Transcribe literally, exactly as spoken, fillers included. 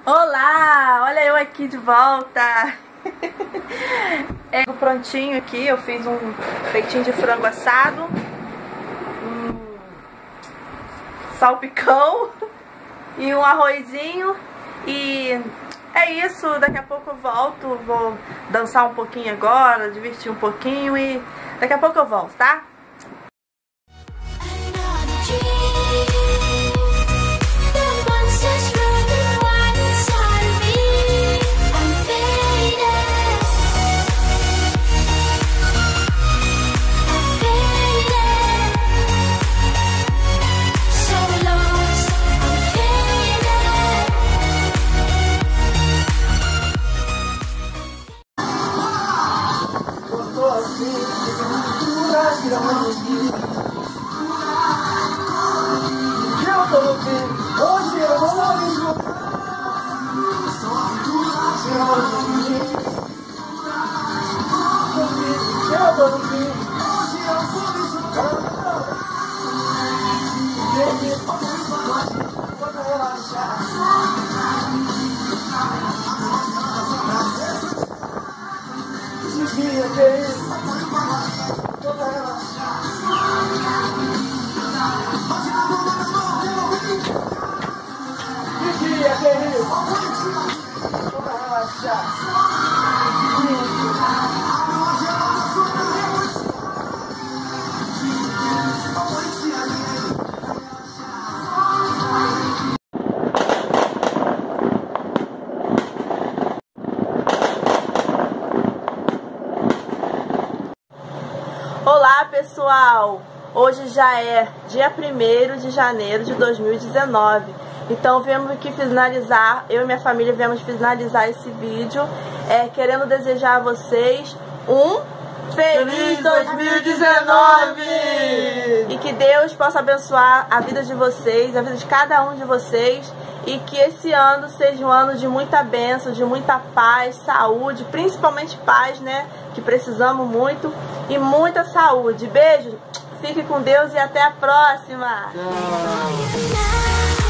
Olá, olha eu aqui de volta. É prontinho aqui, eu fiz um peitinho de frango assado, um salpicão e um arrozinho. E é isso, daqui a pouco eu volto, vou dançar um pouquinho agora, divertir um pouquinho e daqui a pouco eu volto, tá? Hoje eu vou Olá pessoal, hoje já é dia primeiro de janeiro de dois mil e dezenove, então viemos aqui finalizar, eu e minha família viemos finalizar esse vídeo, é, querendo desejar a vocês um feliz dois mil e dezenove e que Deus possa abençoar a vida de vocês, a vida de cada um de vocês, e que esse ano seja um ano de muita bênção, de muita paz, saúde, principalmente paz, né, que precisamos muito, e muita saúde. Beijo, fique com Deus e até a próxima! Tchau.